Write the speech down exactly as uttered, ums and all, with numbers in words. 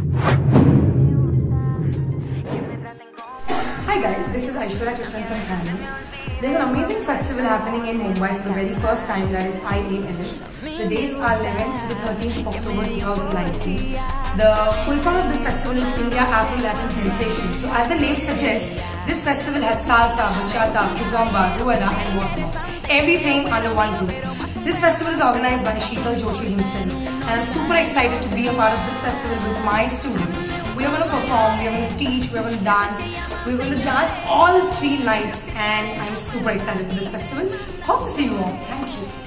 Hi guys, this is Aishwarya Krishnan from Thane. There's an amazing festival happening in Mumbai for the very first time, that is I A L S. The dates are eleventh to the thirteenth of October two thousand nineteen. The full form of this festival is India Afro Latin Sensation. So as the name suggests, this festival has Salsa, Bachata, Kizomba, and whatnot. Everything under one roof. This festival is organized by Joshi himself, and I'm super excited to be a part of this festival with my students. We are going to perform, we are going to teach, we are going to dance. We're going to dance all three nights, and I'm super excited for this festival. Hope to see you all. Thank you.